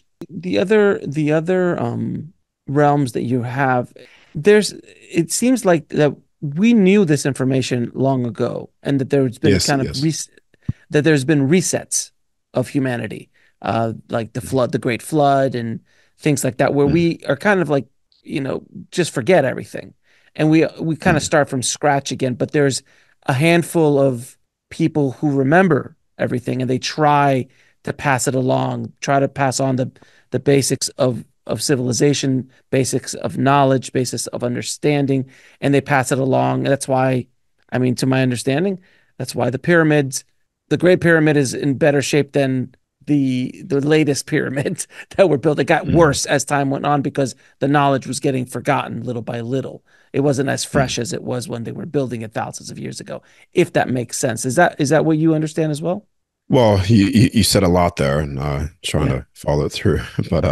The other realms that you have, there's it seems like that we knew this information long ago, and that there's been yes kind of yes that there's been resets of humanity, like the Great Flood, and things like that, where mm-hmm. we are kind of like, you know, just forget everything, and we kind of start from scratch again. But there's a handful of people who remember everything, and they try to pass it along, try to pass on the basics of civilization, basics of knowledge, basics of understanding, and they pass it along. That's why, I mean, to my understanding, that's why the Great Pyramid is in better shape than the latest pyramids that were built. It got Mm-hmm. worse as time went on because the knowledge was getting forgotten little by little. It wasn't as fresh as it was when they were building it thousands of years ago. If that makes sense, is that what you understand as well? Well, you said a lot there, and trying Yeah. to follow through. But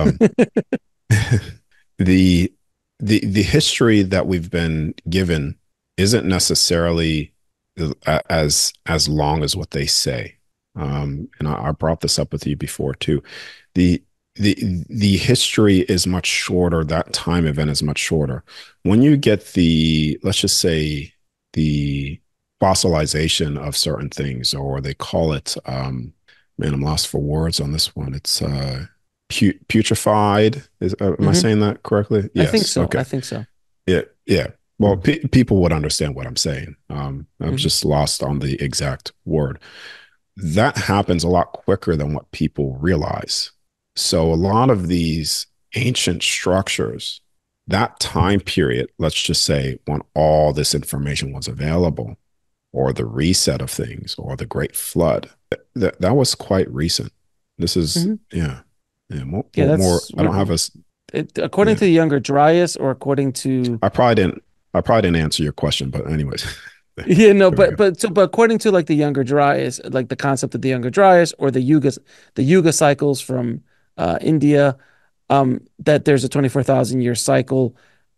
the the history that we've been given isn't necessarily as long as what they say. And I brought this up with you before too. The the history is much shorter. That time event is much shorter. When you get the let's just say the fossilization of certain things, or they call it man, I'm lost for words on this one. It's putrefied. Am I Hmm. saying that correctly? I think Yes. so. Okay. I think so. Yeah. Yeah. Well, people would understand what I'm saying. I was Hmm. just lost on the exact word. That happens a lot quicker than what people realize. So a lot of these ancient structures, that time period, let's just say when all this information was available, or the reset of things, or the Great Flood, that was quite recent. This is, Hmm. yeah, yeah, Yeah, more. that's I don't have according yeah. to the younger Dryas, or according to I probably didn't. I probably didn't answer your question, but anyways, yeah, no, there we but go. according to like the younger Dryas, like the concept of the younger Dryas or the Yuga cycles from India, that there's a 24,000 year cycle.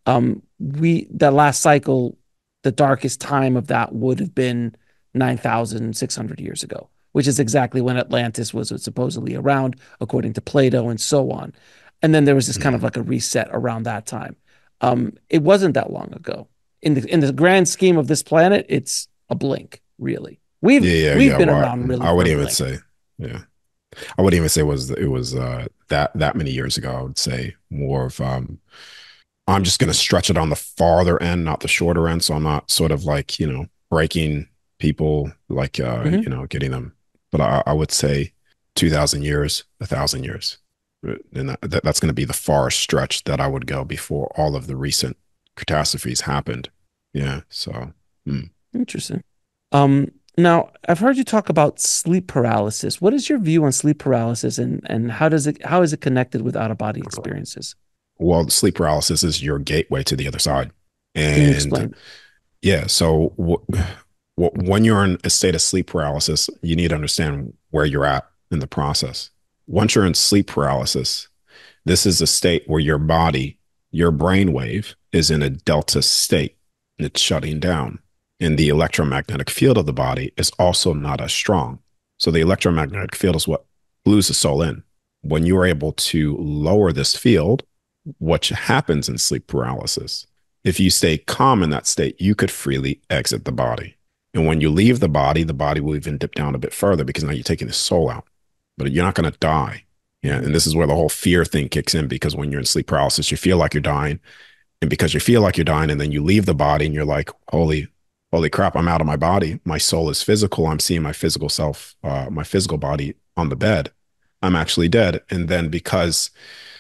We that last cycle, the darkest time of that would have been 9,600 years ago, which is exactly when Atlantis was supposedly around, according to Plato and so on. And then there was this kind of Mm. like a reset around that time. It wasn't that long ago. In the grand scheme of this planet, it's a blink, really. We've Yeah, yeah, we've yeah. been Well, around really I for a wouldn't even blink. say. Yeah, I wouldn't even say it was that many years ago. I would say more of I'm just going to stretch it on the farther end, not the shorter end. So I'm not sort of like, breaking people, like, Hmm. getting them. But I would say 2000 years, 1000 years. And that's going to be the far stretch that I would go before all of the recent catastrophes happened. Yeah. So, mm. Interesting. Now I've heard you talk about sleep paralysis. What is your view on sleep paralysis, and how is it connected with out of body experiences? Well, sleep paralysis is your gateway to the other side. Can you And explain? yeah, so when you're in a state of sleep paralysis, you need to understand where you're at in the process. Once you're in sleep paralysis, this is a state where your body, your brainwave, is in a delta state. It's shutting down. And the electromagnetic field of the body is also not as strong. So the electromagnetic field is what glues the soul in. When you are able to lower this field, what happens in sleep paralysis? If you stay calm in that state, you could freely exit the body. And when you leave the body will even dip down a bit further because now you're taking the soul out, but you're not going to die. Yeah. Mhm. And this is where the whole fear thing kicks in because when you're in sleep paralysis, you feel like you're dying. And because you feel like you're dying, and then you leave the body and you're like, holy crap, I'm out of my body. My soul is physical. I'm seeing my physical self, my physical body on the bed. I'm actually dead. And then because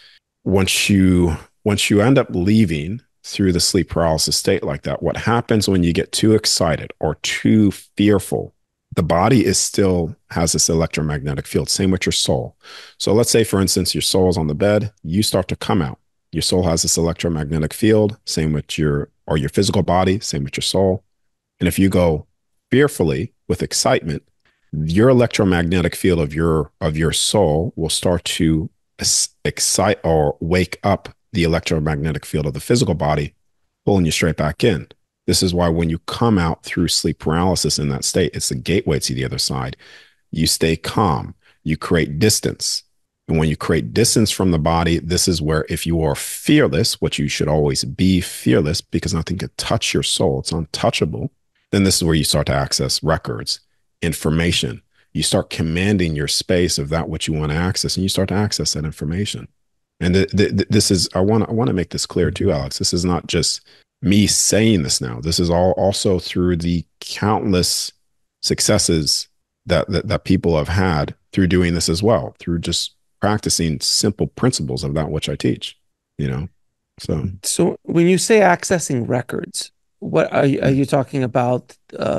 once you end up leaving through the sleep paralysis state like that, what happens when you get too excited or too fearful? The body is still has this electromagnetic field. Same with your soul. So let's say, for instance, your soul is on the bed, you start to come out. Your soul has this electromagnetic field. Same with your physical body. Same with your soul. And if you go fearfully with excitement, your electromagnetic field of your soul will start to excite or wake up the electromagnetic field of the physical body, pulling you straight back in. This is why when you come out through sleep paralysis in that state, it's the gateway to the other side. You stay calm, you create distance. And when you create distance from the body, this is where, if you are fearless, which you should always be fearless because nothing could touch your soul, it's untouchable, then this is where you start to access records, information. You start commanding your space of that which you want to access, and you start to access that information. And this is, I want to make this clear too, Alex. This is not just me saying this now. This is all also through the countless successes that people have had through doing this as well, through just practicing simple principles of that which I teach. You know, so So when you say accessing records, what are mm. you talking about?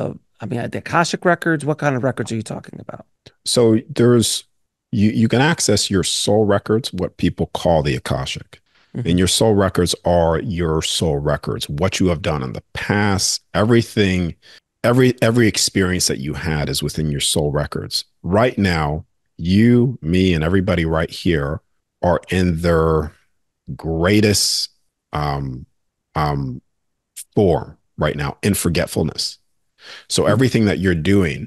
I mean, the Akashic records. What kind of records are you talking about? so there's you can access your soul records, what people call the Akashic. And Hmm. your soul records are your soul records, what you have done in the past, everything, every experience that you had is within your soul records. Right now, you, me, and everybody right here are in their greatest um, um, form right now in forgetfulness. So everything that you're doing,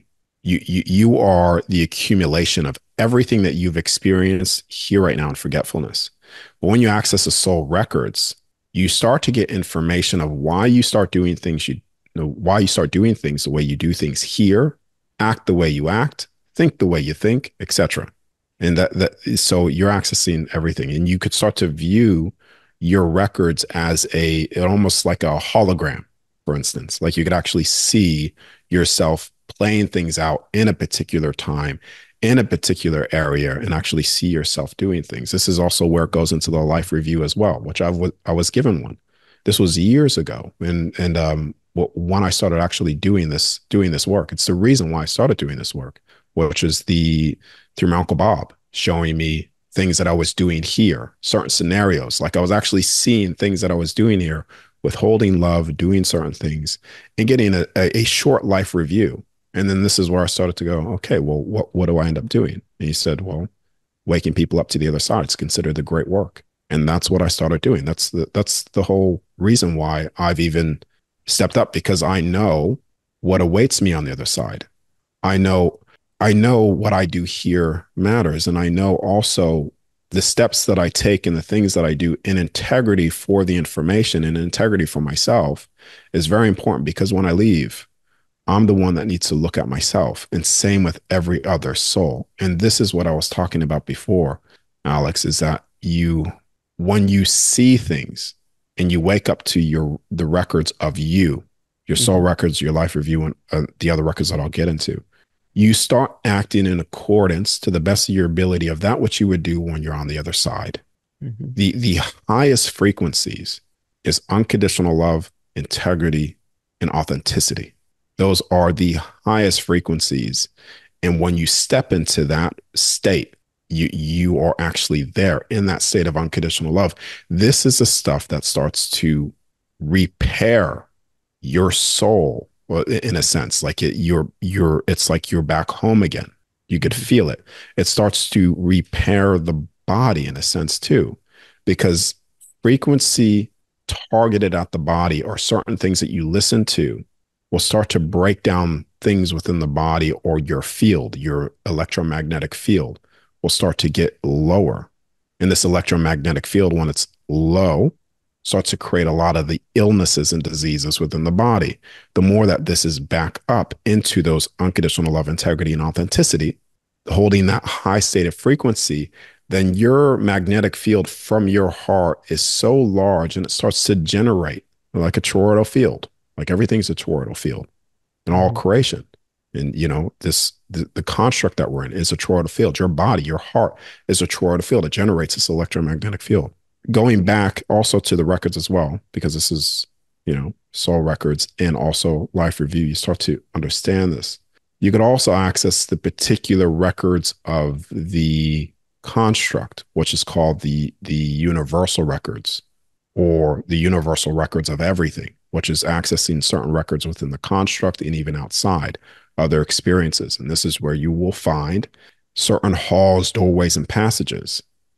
you are the accumulation of everything that you've experienced here right now in forgetfulness. But when you access the soul records, you start to get information of why you start doing things why you start doing things the way you do things here, act the way you act, think the way you think, etc. And so you're accessing everything, and you could start to view your records as almost like a hologram, for instance. Like you could actually see yourself playing things out in a particular time, in a particular area, and actually see yourself doing things. This is also where it goes into the life review as well, which I was given one. This was years ago, and when I started actually doing this work, it's the reason why I started doing this work, which is the through my Uncle Bob showing me things that I was doing here, certain scenarios. Like I was actually seeing things that I was doing here, withholding love, doing certain things, and getting a short life review. And then this is where I started to go, okay, well, what do I end up doing? And he said, well, waking people up to the other side. It's considered the great work. And that's what I started doing. That's the whole reason why I've even stepped up, because I know what awaits me on the other side. I know I know what I do here matters. And I know also the steps that I take and the things that I do in integrity for the information and integrity for myself is very important, because when I leave, I'm the one that needs to look at myself, and same with every other soul. And this is what I was talking about before, Alex, is that when you see things and you wake up to the records of your soul Hmm. records, your life review, and the other records that I'll get into, you start acting in accordance to the best of your ability of that which you would do when you're on the other side. Hmm. The highest frequencies is unconditional love, integrity, and authenticity. Those are the highest frequencies. And when you step into that state, you are actually there in that state of unconditional love. This is the stuff that starts to repair your soul, well, in a sense. Like it's like you're back home again. You could Hmm. feel it. It starts to repair the body in a sense too, because frequency targeted at the body, or certain things that you listen to, will start to break down things within the body, or your field, your electromagnetic field will start to get lower. And this electromagnetic field, when it's low, starts to create a lot of the illnesses and diseases within the body. The more that this is back up into those unconditional love, integrity, and authenticity, holding that high state of frequency, then your magnetic field from your heart is so large, and it starts to generate like a toroidal field. Like everything's a toroidal field in all Hmm. creation. And the construct that we're in is a toroidal field. Your body, your heart is a toroidal field. It generates this electromagnetic field. Going back also to the records as well, because this is, soul records and also life review, you start to understand this. You could also access the particular records of the construct, which is called the universal records, or the universal records of everything, which is accessing certain records within the construct and even outside other experiences. And this is where you will find certain halls, doorways, and passages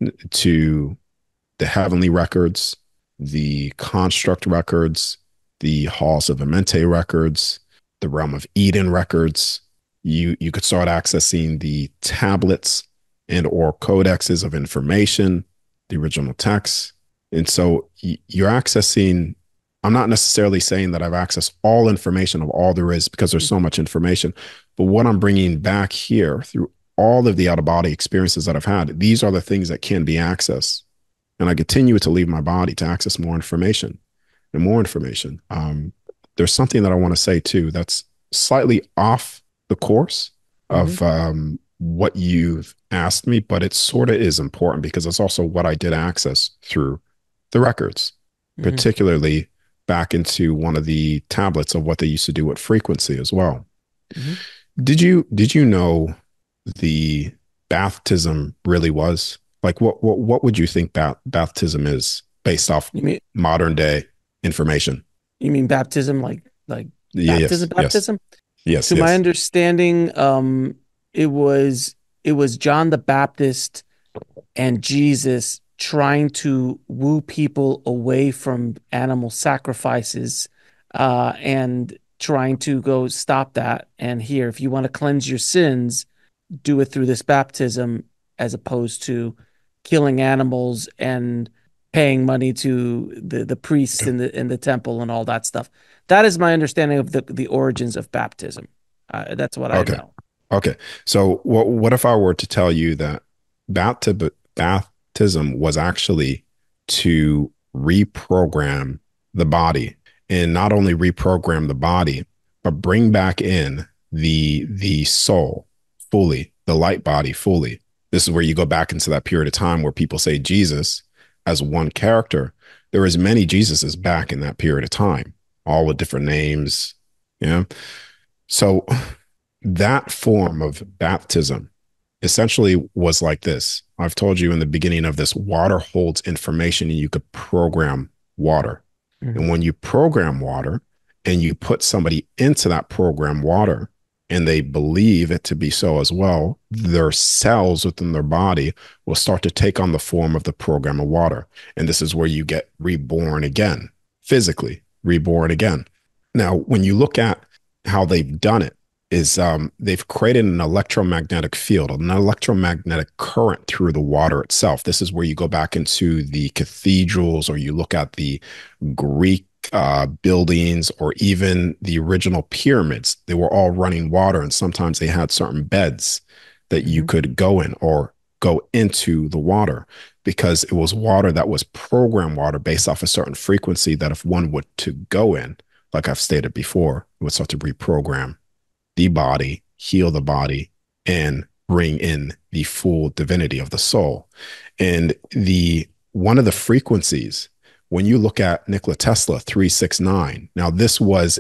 to the heavenly records, the construct records, the halls of Amente records, the realm of Eden records. You could start accessing the tablets and or codexes of information, the original texts. And so you're accessing, I'm not necessarily saying that I've accessed all information of all there is, because there's so much information, but what I'm bringing back here through all of the out of body experiences that I've had, these are the things that can be accessed. And I continue to leave my body to access more information and more information. There's something that I want to say too that's slightly off the course Hmm. of what you've asked me, but it sort of is important, because it's also what I did access through the records, Hmm. particularly back into one of the tablets of what they used to do with frequency as well. Hmm. Did you know the baptism really was? Like what would you think baptism is based off You mean modern day information? you mean baptism, like Yeah, baptism, yes, yes, baptism? yes, To my yes. understanding, it was John the Baptist and Jesus trying to woo people away from animal sacrifices, and trying to go stop that. And here, if you want to cleanse your sins, do it through this baptism, as opposed to killing animals and paying money to the priests in the temple and all that stuff. That is my understanding of the origins of baptism. That's what I Okay. know. Okay. So what if I were to tell you that baptism was actually to reprogram the body, and not only reprogram the body, but bring back in the soul fully, the light body fully. This is where you go back into that period of time where people say Jesus as one character. There is many Jesuses back in that period of time, all with different names. Yeah. So that form of baptism essentially was like this. I've told you in the beginning of this, water holds information and you could program water. Hmm. And when you program water and you put somebody into that program water and they believe it to be so as well, their cells within their body will start to take on the form of the program of water. And this is where you get reborn again, physically reborn again. Now, when you look at how they've done it, is they've created an electromagnetic field, an electromagnetic current through the water itself. This is where you go back into the cathedrals or you look at the Greek buildings or even the original pyramids. They were all running water, and sometimes they had certain beds that you Hmm. could go in or go into the water because it was water that was programmed water based off a certain frequency that if one would to go in, like I've stated before, it would start to reprogram the body, heal the body, and bring in the full divinity of the soul. And the one of the frequencies, when you look at Nikola Tesla 369, now this was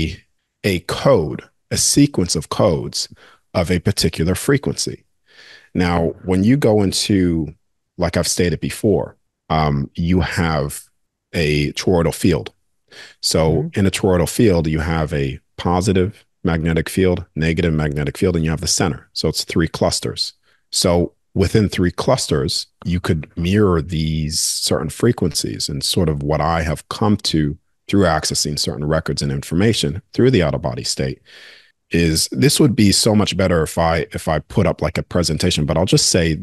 a code, a sequence of codes of a particular frequency. Now, when you go into, like I've stated before, you have a toroidal field. So Hmm. in a toroidal field, you have a positive magnetic field, negative magnetic field, and you have the center. So it's three clusters. So within three clusters, you could mirror these certain frequencies. And sort of what I have come to through accessing certain records and information through the out of body state is this would be so much better if I put up like a presentation, but I'll just say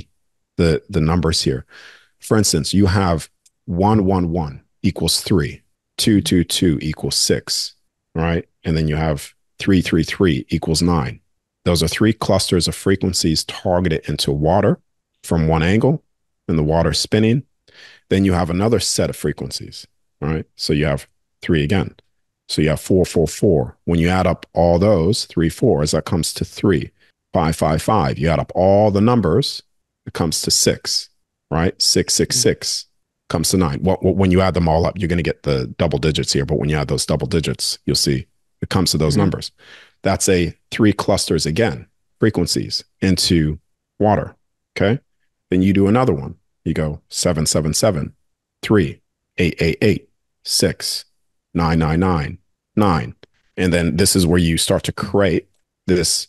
the numbers here. For instance, you have 111 equals 3, 222 equals 6, right? And then you have 333 equals 9. Those are three clusters of frequencies targeted into water from one angle, and the water spinning. Then you have another set of frequencies, right? So you have 3 again. So you have 444. When you add up all those three fours, that comes to 3. 555. You add up all the numbers, it comes to 6, right? 666 comes to 9. Well, when you add them all up, you're going to get the double digits here. But when you add those double digits, you'll see it comes to those Hmm. numbers. That's a 3 clusters again, frequencies into water. Okay. Then you do another one. You go 777, 3, 888, 6, 999, 9. And then this is where you start to create this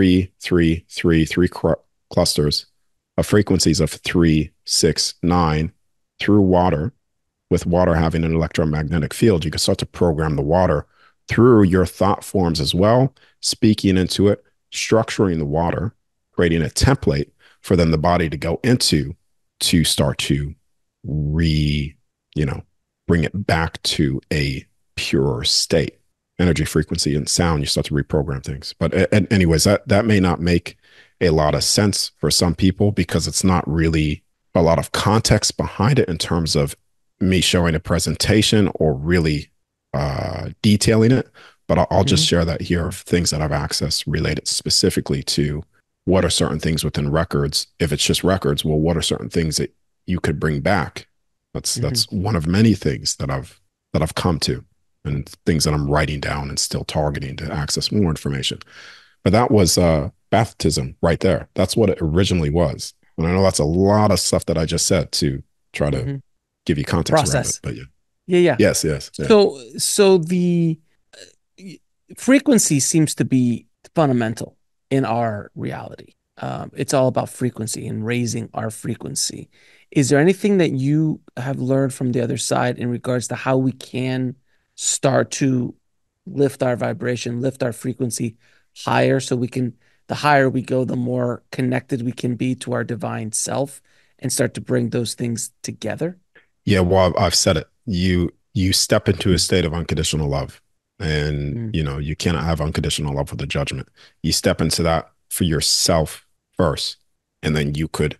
three clusters of frequencies of 3, 6, 9 through water. With water having an electromagnetic field, you can start to program the water through your thought forms as well, speaking into it, structuring the water, creating a template for then the body to go into to start to re, you know, bring it back to a pure state. Energy, frequency, and sound, you start to reprogram things. But anyways, that may not make a lot of sense for some people because it's not really a lot of context behind it in terms of me showing a presentation or really detailing it. But I'll just Hmm. share that here of things that I've accessed related specifically to what are certain things within records. If it's just records, well, what are certain things that you could bring back? Hmm. That's one of many things that I've come to and things that I'm writing down and still targeting to access more information. But that was baptism right there. That's what it originally was. And I know that's a lot of stuff that I just said to try to Hmm. give you context around it. Process. But yeah, Yeah, yeah. yes, yes, yeah. So the frequency seems to be fundamental in our reality. It's all about frequency and raising our frequency. Is there anything that you have learned from the other side in regards to how we can start to lift our vibration, lift our frequency higher so we can, the higher we go, the more connected we can be to our divine self and start to bring those things together? Yeah, well, I've said it. You step into a state of unconditional love, and Mm, you cannot have unconditional love with a judgment. You step into that for yourself first, and then you could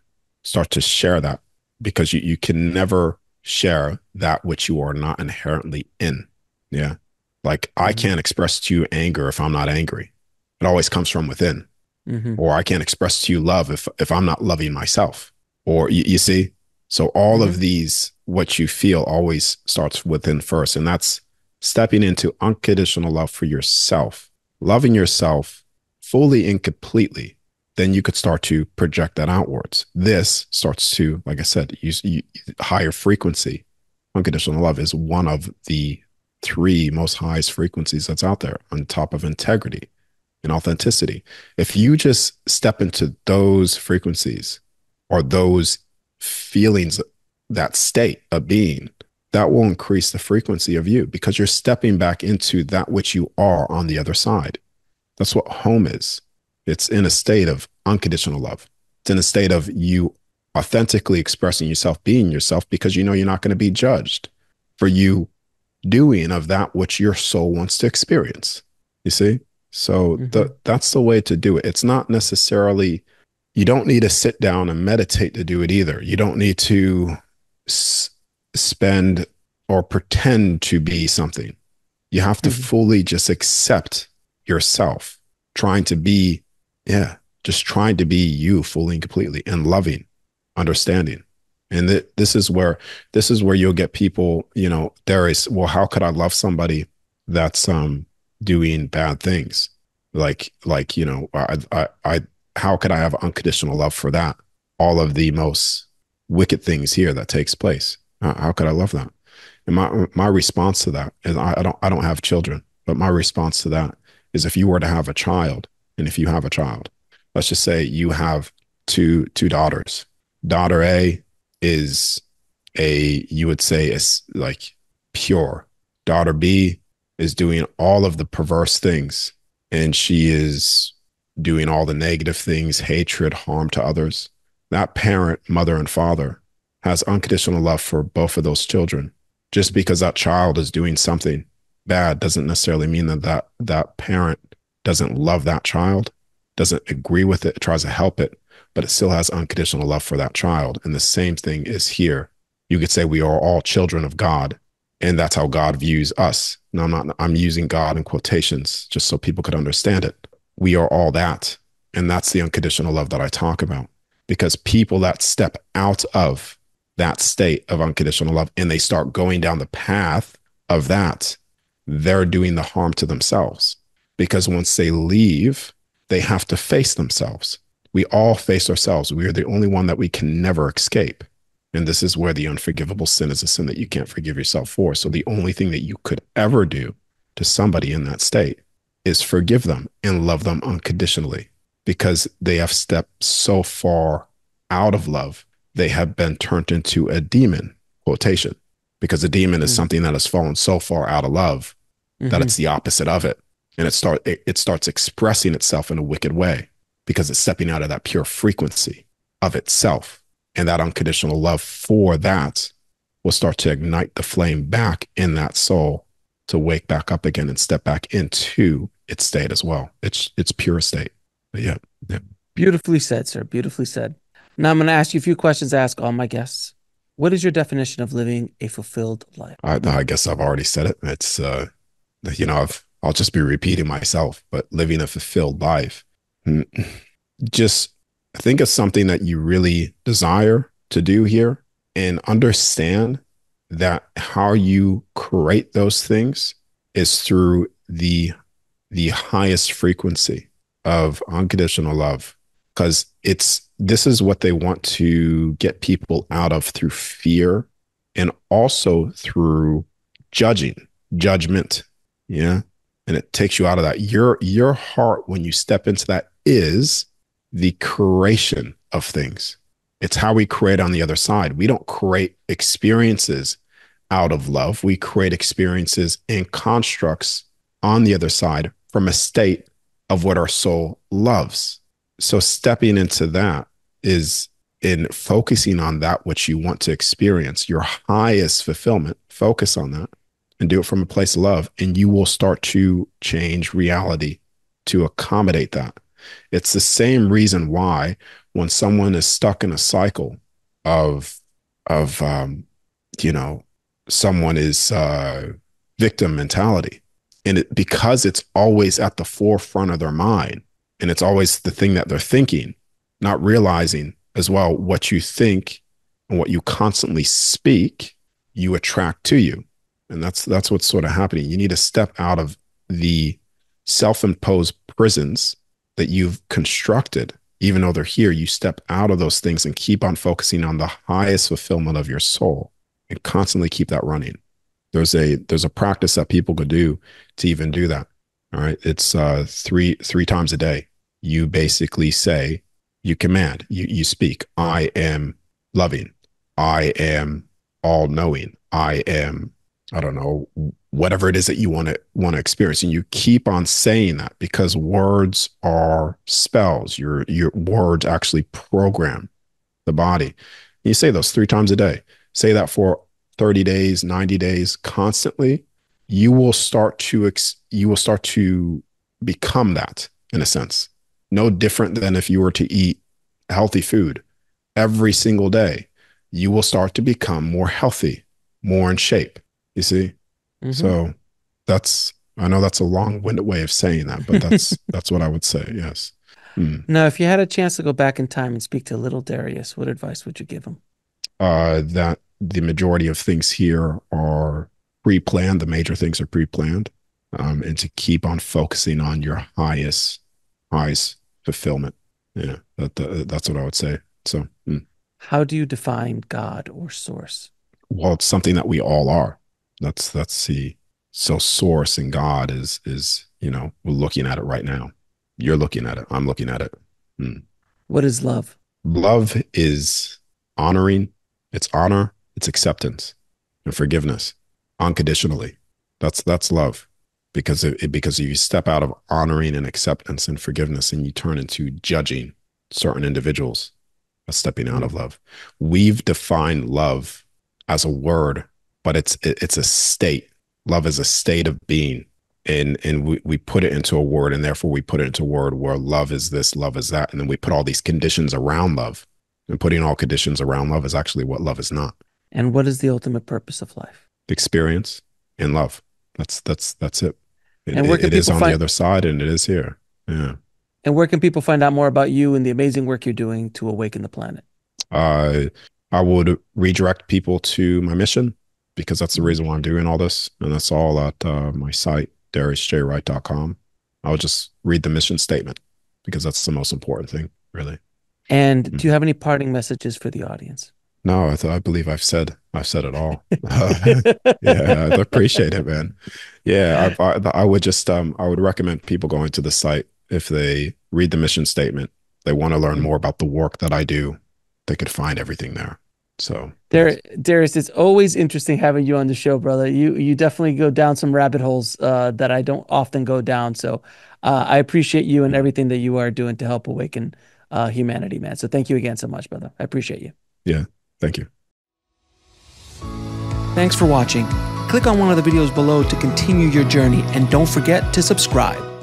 start to share that, because you can never share that which you are not inherently in. Yeah. Like I Hmm. can't express to you anger if I'm not angry. It always comes from within. Hmm. Or I can't express to you love if I'm not loving myself. Or you see, so all Hmm. of these, what you feel always starts within first. And that's stepping into unconditional love for yourself, loving yourself fully and completely. Then you could start to project that outwards. This starts to, like I said, higher frequency. Unconditional love is one of the three most highest frequencies that's out there, on top of integrity and authenticity. If you just step into those frequencies or those feelings, that state of being, that will increase the frequency of you, because you're stepping back into that which you are on the other side. That's what home is. It's in a state of unconditional love. It's in a state of you authentically expressing yourself, being yourself, because you know you're not going to be judged for you doing of that which your soul wants to experience. You see? So Hmm. that's the way to do it. It's not necessarily, you don't need to sit down and meditate to do it either. You don't need to spend or pretend to be something. You have to Hmm. fully just accept yourself, trying to be, yeah, just trying to be you fully and completely, and loving, understanding. And this is where you'll get people, Darius, well, how could I love somebody that's doing bad things? I how could I have unconditional love for that? All of the most wicked things here that takes place. How could I love that? And my response to that is, I don't have children, but my response to that is, if you were to have a child, and if you have a child, let's just say you have two daughters. Daughter A is you would say is like pure. Daughter B is doing all of the perverse things, and she is doing all the negative things, hatred, harm to others. That parent, mother and father, has unconditional love for both of those children. Just because that child is doing something bad doesn't necessarily mean that parent doesn't love that child, doesn't agree with it, tries to help it, but it still has unconditional love for that child. And the same thing is here. You could say we are all children of God, and that's how God views us. Now, I'm using God in quotations just so people could understand it. We are all that. And that's the unconditional love that I talk about. Because people that step out of that state of unconditional love and they start going down the path of that, they're doing the harm to themselves. Because once they leave, they have to face themselves. We all face ourselves. We are the only one that we can never escape. And this is where the unforgivable sin is a sin that you can't forgive yourself for. So the only thing that you could ever do to somebody in that state is forgive them and love them unconditionally, because they have stepped so far out of love. They have been turned into a demon, quotation, because a demon is something that has fallen so far out of love that Hmm. it's the opposite of it. And it starts expressing itself in a wicked way, because it's stepping out of that pure frequency of itself. And that unconditional love for that will start to ignite the flame back in that soul to wake back up again and step back into its state as well. It's pure state. But yeah, yeah. Beautifully said, sir. Beautifully said. Now I'm going to ask you a few questions I ask all my guests. What is your definition of living a fulfilled life? I guess I've already said it. It's I'll just be repeating myself, but living a fulfilled life. Mm, just think of something that you really desire to do here, and understand that how you create those things is through the highest frequency of unconditional love, because this is what they want to get people out of through fear, and also through judging, judgment. Yeah. And it takes you out of that. Your heart, when you step into that, is the creation of things. It's how we create on the other side. We don't create experiences out of love. We create experiences and constructs on the other side from a state of what our soul loves. So stepping into that is in focusing on that which you want to experience, your highest fulfillment. Focus on that and do it from a place of love, and you will start to change reality to accommodate that. It's the same reason why when someone is stuck in a cycle of of you know, someone is victim mentality, and because it's always at the forefront of their mind, and it's always the thing that they're thinking, not realizing as well what you think and what you constantly speak, you attract to you. And that's what's sort of happening. You need to step out of the self-imposed prisons that you've constructed. Even though they're here, you step out of those things and keep on focusing on the highest fulfillment of your soul and constantly keep that running. There's a practice that people could do to even do that. All right. It's three times a day. You basically say, you command, you speak, I am loving, I am all knowing, I am, I don't know, whatever it is that you want to experience. And you keep on saying that because words are spells. Your words actually program the body. And you say those 3 times a day. Say that for 30 days, 90 days, constantly. You will start to become that in a sense. No different than if you were to eat healthy food every single day. You will start to become more healthy, more in shape. You see? So I know that's a long-winded way of saying that, but that's what I would say. Yes. Now, if you had a chance to go back in time and speak to little Darius, what advice would you give him? That the majority of things here are pre-planned. The major things are pre-planned, and to keep on focusing on your highest fulfillment. Yeah, that's what I would say. So, How do you define God or source? well, it's something that we all are. That's the so source and God is we're looking at it right now. You're looking at it. I'm looking at it. What is love? Love is honoring. It's honor. It's acceptance and forgiveness unconditionally. That's love, because because you step out of honoring and acceptance and forgiveness and you turn into judging certain individuals, that's stepping out of love. We've defined love as a word, but it's a state. Love is a state of being. And we put it into a word, and therefore we put it into a word where love is this, love is that. And then we put all these conditions around love. And putting all conditions around love is actually what love is not. And what is the ultimate purpose of life? Experience and love. That's it. And where can It is people on the find other side, and it is here. Yeah. and where can people find out more about you and the amazing work you're doing to awaken the planet? I I would redirect people to my mission, because that's the reason why I'm doing all this. And that's all at my site, dariusjwright.com. I would just read the mission statement, because that's the most important thing, really. And do you have any parting messages for the audience? No, I believe I've said it all. Yeah, I appreciate it, man. Yeah, I would just I would recommend people going to the site. If they read the mission statement, they want to learn more about the work that I do, they could find everything there. So, yes. Darius, it's always interesting having you on the show, brother. You definitely go down some rabbit holes that I don't often go down. So I appreciate you and everything that you are doing to help awaken humanity, man. So thank you again so much, brother. I appreciate you. Yeah, thank you. Thanks for watching. Click on one of the videos below to continue your journey, and don't forget to subscribe.